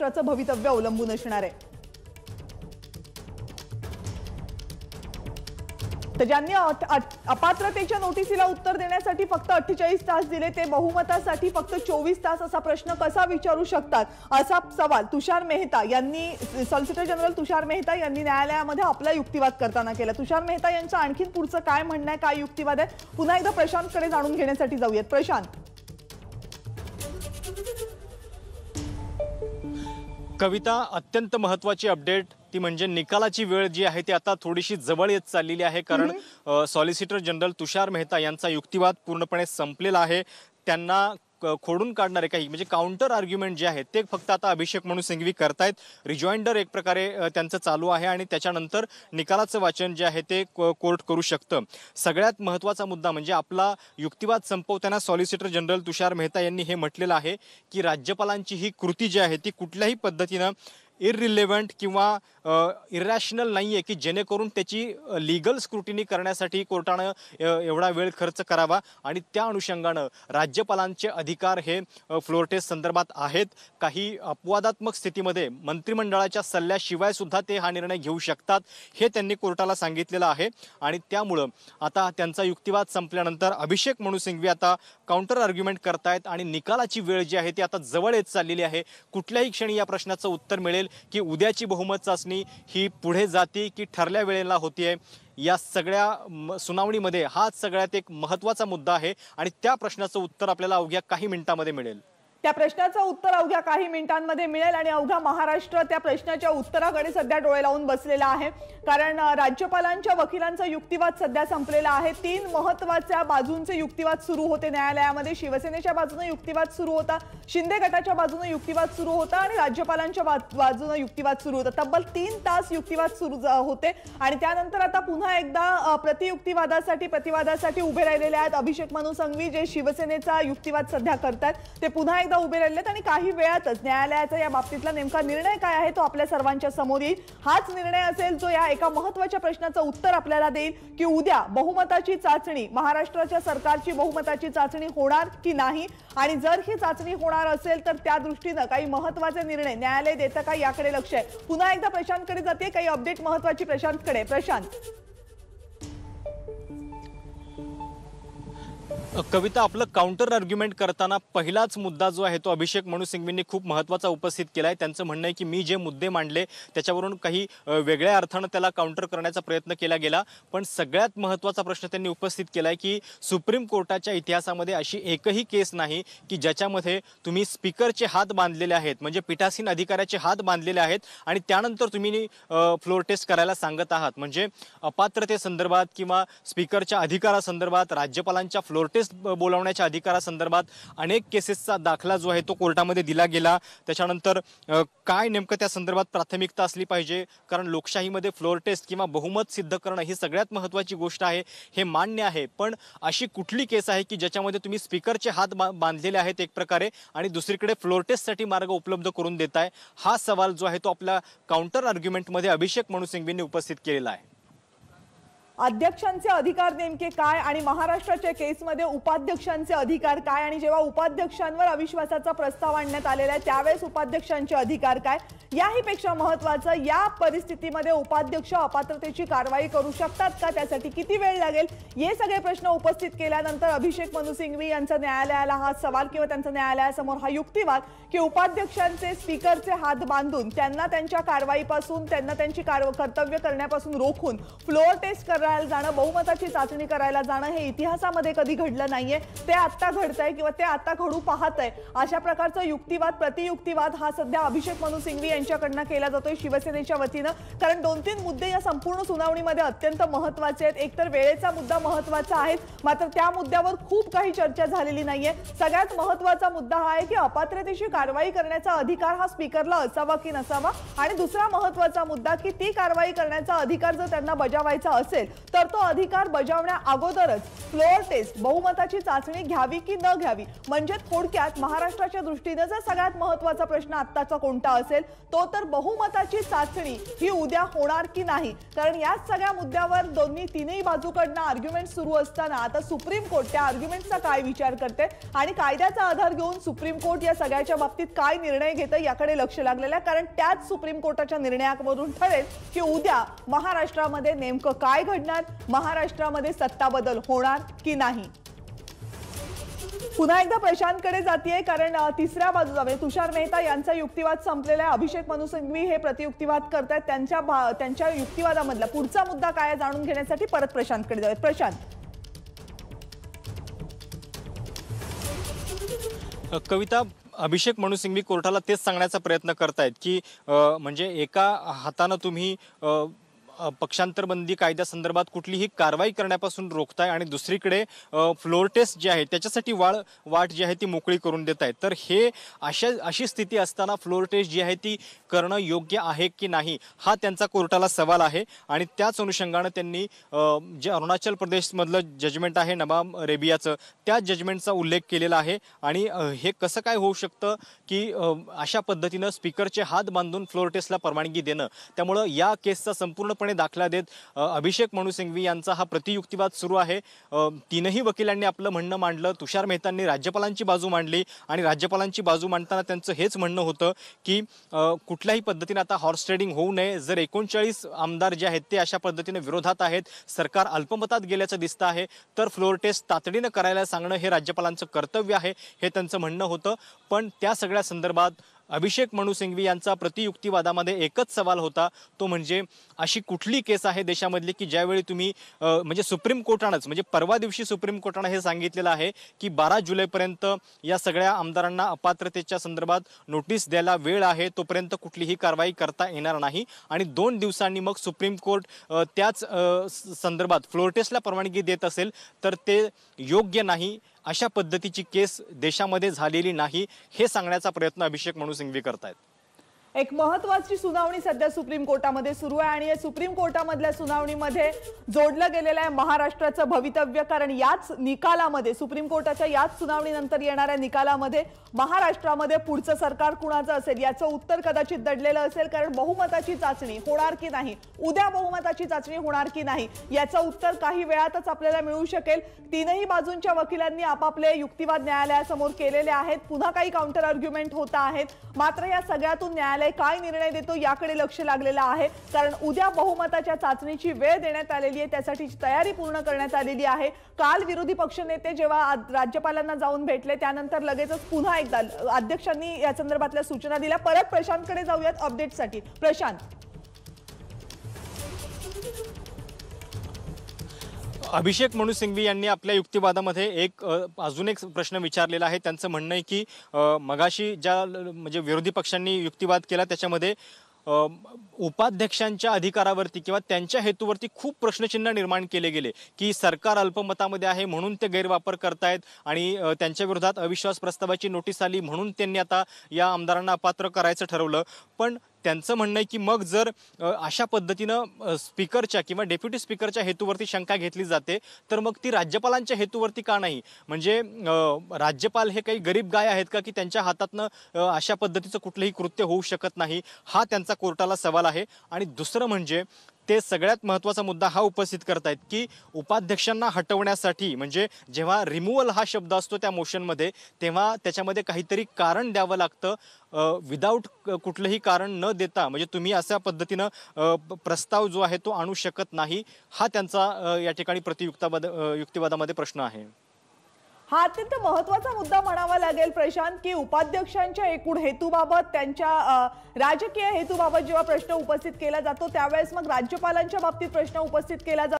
महाराष्ट्राचं भवितव्य अवलंबून असणार आहे। तर ज्यांनी अपात्रतेच्या नोटिसीला उत्तर देण्यासाठी फक्त 48 तास दिले ते बहुमतासाठी फक्त 24 तास असा प्रश्न कसा विचारू शकतात, असा सवाल तुषार मेहता यांनी सॉलिसिटर जनरल तुषार मेहता यांनी न्यायालयामध्ये आपला युक्तिवाद करताना केला। तुषार मेहता यांचं आणखीन पुढचं काय म्हणणं आहे, काय युक्तिवाद आहे, पुन्हा एकदा प्रशांतकडे जाणून घेण्यासाठी जाऊयात। प्रशांत, कविता, अत्यंत महत्त्वाची अपडेट ती म्हणजे निकालाची वेळ जी आहे ती आता थोडीशी जवळ येत चाललेली आहे, कारण सॉलिसिटर जनरल तुषार मेहता यांचा युक्तिवाद पूर्णपणे संपलेला आहे। त्यांना खोडून काढणारे काही म्हणजे काउंटर आर्ग्युमेंट जे आहेत ते फक्त आता अभिषेक मनु सिंघवी करतायत। रिजॉइंडर एक प्रकारे त्यांचं चालू आहे आणि त्याच्यानंतर निकालाचं वाचन जे आहे ते कोर्ट करू शकतं। सगळ्यात महत्त्वाचा मुद्दा म्हणजे आपला युक्तिवाद संपवताना सॉलिसिटर जनरल तुषार मेहता यांनी हे म्हटलेलं आहे की राज्यपालांची ही कृती जी आहे ती कुठल्याही पद्धतीनं इररिलेव्हंट किंवा इरॅशनल नाही आहे की जेणेकरून त्याची लीगल स्क्रुटिनी करण्यासाठी कोर्टानं एवढा वेळ खर्च करावा आणि त्या अनुषंगानं राज्यपालांचे अधिकार हे फ्लोअर टेस्ट संदर्भात आहेत। काही अपवादात्मक स्थितीमध्ये मंत्रिमंडळाच्या सल्ल्याशिवाय सुद्धा ते हा निर्णय घेऊ शकतात हे त्यांनी कोर्टाला सांगितलेलं आहे। आणि त्यामुळं आता त्यांचा युक्तिवाद संपल्यानंतर अभिषेक मनु सिंघवी आता काउंटर आर्ग्युमेंट करतायत आणि निकालाची वेळ जी आहे ती आता जवळ येत चाललेली आहे। कुठल्याही क्षणी या प्रश्नाचं उत्तर मिळेल की उद्याची बहुमत चाचणी ही पुढे जाते की ठरल्या वेळेला होतीये। या सगळ्या सुनावणीमध्ये हाच सगळ्यात एक महत्त्वाचा मुद्दा आहे आणि त्या प्रश्नाचं उत्तर आपल्याला अवघ्या काही मिनिटांमध्ये मिळेल। त्या प्रश्नाचं उत्तर अवघ्या काही मिनिटांमध्ये मिळेल आणि अवघा महाराष्ट्र त्या प्रश्नाच्या उत्तराकडे सध्या डोळे लावून बसलेला आहे, कारण राज्यपालांच्या वकिलांचा युक्तिवाद सध्या संपलेला आहे। 3 महत्त्वाच्या बाजूंचे युक्तिवाद सुरू होते न्यायालयामध्ये। शिवसेनेच्या बाजूने युक्तिवाद सुरू होता, शिंदे गटाच्या बाजूने युक्तिवाद सुरू होता आणि राज्यपालांच्या बाजूने युक्तिवाद सुरू होता। तब्बल 3 तास युक्तिवाद सुरू होते आणि त्यानंतर आता पुन्हा एकदा प्रतिवादासाठी उभे राहिलेले आहेत अभिषेक मनु सिंघवी, जे शिवसेनेचा युक्तिवाद सध्या करतात। ते पुन्हा एकदा उभे राहिलेत आणि काही वेळातच न्यायालयाचा या बाबतीतला नेमका निर्णय काय आहे तो आपल्या सर्वांच्या समोर येईल। हाच निर्णय असेल जो या एका महत्त्वाच्या प्रश्नाचं उत्तर आपल्याला देईल की उद्या बहुमताची चाचणी, महाराष्ट्राच्या सरकारची बहुमताची चाचणी होणार की नाही, आणि जर ही चाचणी होणार असेल तर त्या दृष्टीने काही महत्त्वाचे निर्णय न्यायालय देतं का याकडे लक्ष आहे। पुन्हा एकदा प्रशांतकडे जाते, काही अपडेट महत्त्वाची प्रशांतकडे। प्रशांत, कविता, आपलं काउंटर आर्ग्युमेंट करताना पहिलाच मुद्दा जो आहे तो अभिषेक मनु सिंघवींनी खूप महत्त्वाचा उपस्थित केला आहे। त्यांचं म्हणणं आहे की मी जे मुद्दे मांडले त्याच्यावरून काही वेगळ्या अर्थानं त्याला काउंटर करण्याचा प्रयत्न केला गेला, पण सगळ्यात महत्त्वाचा प्रश्न त्यांनी उपस्थित केला आहे की सुप्रीम कोर्टाच्या इतिहासामध्ये अशी एकही केस नाही की ज्याच्यामध्ये तुम्ही स्पीकरचे हात बांधलेले आहेत, म्हणजे पीठासीन अधिकाऱ्याचे हात बांधलेले आहेत आणि त्यानंतर तुम्ही फ्लोअर टेस्ट करायला सांगत आहात। म्हणजे अपात्रतेसंदर्भात किंवा स्पीकरच्या अधिकारासंदर्भात, राज्यपालांच्या फ्लोअर टेस्ट बोलावण्याच्या अधिकारासंदर्भात अनेक केसेसचा दाखला जो आहे तो कोर्टामध्ये दिला गेला। त्याच्यानंतर काय नेमकं त्या संदर्भात प्राथमिकता असली पाहिजे, कारण लोकशाहीमध्ये फ्लोअर टेस्ट किंवा बहुमत सिद्ध करणं ही सगळ्यात महत्त्वाची गोष्ट आहे, हे मान्य आहे। पण अशी कुठली केस आहे की ज्याच्यामध्ये तुम्ही स्पीकरचे हात बांधलेले आहेत एक प्रकारे आणि दुसरीकडे फ्लोअर टेस्टसाठी मार्ग उपलब्ध करून देताय? हा सवाल जो आहे तो आपल्या काउंटर आर्ग्युमेंटमध्ये अभिषेक मनु सिंघवींनी उपस्थित केलेला आहे। अध्यक्षांचे अधिकार नेमके काय आणि महाराष्ट्राच्या केसमध्ये उपाध्यक्षांचे अधिकार काय, आणि जेव्हा उपाध्यक्षांवर अविश्वासाचा प्रस्ताव आणण्यात आलेला आहे त्यावेळेस उपाध्यक्षांचे अधिकार काय, याही पेक्षा महत्त्वाचं या परिस्थितीमध्ये उपाध्यक्ष अपात्रतेची कारवाई करू शकतात का, त्यासाठी किती वेळ लागेल, हे सगळे प्रश्न उपस्थित केल्यानंतर अभिषेक मनु सिंघवी यांचा न्यायालयाला हा सवाल किंवा त्यांचा न्यायालयासमोर हा युक्तिवाद की उपाध्यक्षांचे स्पीकरचे हात बांधून त्यांना त्यांच्या कारवाईपासून, त्यांना त्यांची कर्तव्य करण्यापासून रोखून फ्लोअर टेस्ट करायला जाणं, बहुमताची चाचणी करायला जाणं हे इतिहासामध्ये कधी घडलं नाहीये, ते आता घडतंय किंवा ते आता घडू पाहतंय। अशा प्रकारचा युक्तिवाद, प्रतियुक्तिवाद हा सध्या अभिषेक मनु सिंघवी यांच्याकडनं केला जातोय शिवसेनेच्या वतीनं, कारण 2-3 मुद्दे या संपूर्ण सुनावणीमध्ये अत्यंत महत्त्वाचे आहेत। एकतर वेळेचा मुद्दा महत्त्वाचा आहे, मात्र त्या मुद्द्यावर खूप काही चर्चा झालेली नाहीये। सगळ्यात महत्त्वाचा मुद्दा हा आहे की अपात्रतेची कारवाई करण्याचा अधिकार हा स्पीकरला असावा की नसावा, आणि दुसरा महत्त्वाचा मुद्दा की ती कारवाई करण्याचा अधिकार जर त्यांना बजावायचा असेल तर तो अधिकार बजावण्या अगोदरच फ्लोअर टेस्ट बहुमताची चाचणी घ्यावी की न घ्यावी, म्हणजे थोडक्यात महाराष्ट्राच्या दृष्टीने जर सगळ्यात महत्त्वाचा प्रश्न आत्ताचा कोणता असेल तो तर बहुमताची चाचणी ही उद्या होणार की नाही। कारण या सगळ्या मुद्द्यावर तिन्ही बाजूकडनं आर्ग्युमेंट सुरू असताना आता सुप्रीम कोर्ट त्या आर्ग्युमेंटचा काय विचार करते आणि कायद्याचा आधार घेऊन सुप्रीम कोर्ट या सगळ्याच्या बाबतीत काय निर्णय घेतं याकडे लक्ष लागलेलं आहे। कारण त्याच सुप्रीम कोर्टाच्या निर्णयावरून ठरेल की उद्या महाराष्ट्रामध्ये नेमकं काय घडणार, महाराष्ट्रामध्ये सत्ता बदल होणार की नाही। पुन्हा एकदा प्रशांतकडे जातीये, कारण तिसऱ्या बाजूला म्हणजे तुषार मेहता यांचा युक्तिवाद संपलेला आहे। अभिषेक मनु सिंघवी हे प्रतियुक्तिवाद करतायत। त्यांच्या युक्तिवादामधला पुढचा मुद्दा काय आहे जाणून घेण्यासाठी परत प्रशांतकडे जाऊयात। प्रशांत, कविता, अभिषेक मनु सिंघवी कोर्टाला तेच सांगण्याचा प्रयत्न करतायत की म्हणजे एका हातानं तुम्ही पक्षांतर बंदी कायद्यासंदर्भात कुठलीही कारवाई करण्यापासून रोखताय आणि दुसरीकडे फ्लोअर टेस्ट जे आहे त्याच्यासाठी वाट जी आहे ती मोकळी करून देत आहेत। तर हे अशी स्थिती असताना फ्लोअर टेस्ट जी आहे ती करणं योग्य आहे की नाही हा त्यांचा कोर्टाला सवाल आहे। आणि त्याच अनुषंगानं त्यांनी जे अरुणाचल प्रदेशमधलं जजमेंट आहे नवाब रेबियाचं, त्या जजमेंटचा उल्लेख केलेला आहे। आणि हे कसं काय होऊ शकतं की अशा पद्धतीनं स्पीकरचे हात बांधून फ्लोअर टेस्टला परवानगी देणं। त्यामुळं या केसचा संपूर्णपणे दाखला देत अभिषेक मनु सिंघवी यांचा हा प्रतियुक्तिवाद सुरू आहे। तीनही वकिलांनी आपलं म्हणणं मांडलं। तुषार मेहतांनी राज्यपालांची बाजू मांडली आणि राज्यपालांची बाजू मांडताना त्यांचं हेच म्हणणं होतं की कुठल्याही पद्धतीने आता हॉर्स ट्रेडिंग होऊ नये। जर 39 आमदार जे आहेत ते अशा पद्धतीने विरोधात आहेत, सरकार अल्पमतात गेल्याचं दिसतं आहे, तर फ्लोअर टेस्ट तातडीनं करायला सांगणं हे राज्यपालांचं कर्तव्य आहे, हे त्यांचं म्हणणं होतं। पण त्या सगळ्या संदर्भात अभिषेक मनु सिंघवी यांचा प्रतियुक्तिवादामध्ये एकच सवाल होता, तो म्हणजे अशी कुठली केस आहे देशामधली की ज्यावेळी तुम्ही म्हणजे सुप्रीम कोर्टानंच म्हणजे परवा दिवशी सुप्रीम कोर्टानं हे सांगितलेलं आहे की 12 जुलैपर्यंत या सगळ्या आमदारांना अपात्रतेच्या संदर्भात नोटीस द्यायला वेळ आहे, तोपर्यंत कुठलीही कारवाई करता येणार नाही। आणि 2 दिवसांनी मग सुप्रीम कोर्ट त्याच संदर्भात फ्लोअर टेस्टला परवानगी देत असेल तर ते योग्य नाही, अशा पद्धतीची केस देशामध्ये झालेली नाही, हे सांगण्याचा प्रयत्न अभिषेक मनु सिंघवी करतायत। एक महत्त्वाची सुनावणी सध्या सुप्रीम कोर्टामध्ये सुरू आहे आणि या सुप्रीम कोर्टामधल्या सुनावणीमध्ये जोडलं गेलेलं आहे महाराष्ट्राचं भवितव्य। कारण याच निकालामध्ये सुप्रीम कोर्टाच्या याच सुनावणीनंतर येणाऱ्या निकालामध्ये महाराष्ट्रामध्ये पुढचं सरकार कुणाचं असेल याचं उत्तर कदाचित दडलेलं असेल। कारण बहुमताची चाचणी होणार की नाही, उद्या बहुमताची चाचणी होणार की नाही याचं उत्तर काही वेळातच आपल्याला मिळू शकेल। तीनही बाजूंच्या वकिलांनी आपापले युक्तिवाद न्यायालयासमोर केलेले आहेत, पुन्हा काही काउंटर आर्ग्युमेंट होत आहेत। मात्र या सगळ्यातून न्यायालय काय निर्णय देतो याकडे लक्ष लागलेलं आहे। कारण उद्या बहुमताच्या चाचणीची वेळ देण्यात आलेली आहे, त्यासाठीची तयारी पूर्ण करण्यात आलेली आहे। काल विरोधी पक्षनेते जेव्हा राज्यपालांना जाऊन भेटले त्यानंतर लगेचच पुन्हा एकदा अध्यक्षांनी या संदर्भातल्या सूचना दिल्या। परत प्रशांतकडे जाऊयात अपडेटसाठी। प्रशांत, अभिषेक मनु सिंघवी यांनी आपल्या युक्तिवादामध्ये अजून एक प्रश्न विचारलेला आहे। त्यांचं म्हणणं आहे की मगाशी ज्या म्हणजे विरोधी पक्षांनी युक्तिवाद केला त्याच्यामध्ये उपाध्यक्षांच्या अधिकारावरती किंवा त्यांच्या हेतूवरती खूप प्रश्नचिन्ह निर्माण केले गेले की सरकार अल्पमतामध्ये आहे म्हणून ते गैरवापर करतायत आणि त्यांच्या विरोधात अविश्वास प्रस्तावाची नोटीस आली म्हणून त्यांनी आता या अपात्र करायचं ठरवलं। पण त्यांचं म्हणणं आहे की मग जर अशा पद्धतीनं स्पीकरच्या किंवा डेप्युटी स्पीकरच्या हेतूवरती शंका घेतली जाते तर मग ती राज्यपालांच्या हेतूवरती का नाही? म्हणजे राज्यपाल हे काही गरीब गाय आहेत का की त्यांच्या हातातनं अशा पद्धतीचं कुठलंही कृत्य होऊ शकत नाही, हा त्यांचा कोर्टाला सवाल आहे। आणि दुसरं म्हणजे ते सगळ्यात महत्त्वाचा मुद्दा हा उपस्थित करतायत की उपाध्यक्षांना हटवण्यासाठी म्हणजे जेव्हा रिमूव्हल हा शब्द असतो त्या मोशनमध्ये तेव्हा त्याच्यामध्ये काहीतरी कारण द्यावं लागतं, विदाऊट कुठलंही कारण न देता म्हणजे तुम्ही अशा पद्धतीनं प्रस्ताव जो आहे तो आणू शकत नाही, हा त्यांचा या ठिकाणी युक्तिवादामध्ये प्रश्न आहे। हा अत्यंत महत्त्वाचा मुद्दा म्हणावा लागेल प्रशांत की उपाध्यक्षांच्या एकूण हेतूबाबत त्यांच्या राजकीय हेतूबाबत जेव्हा प्रश्न उपस्थित केला जातो त्यावेळेस मग राज्यपालांच्या बाबतीत प्रश्न उपस्थित केला जातो।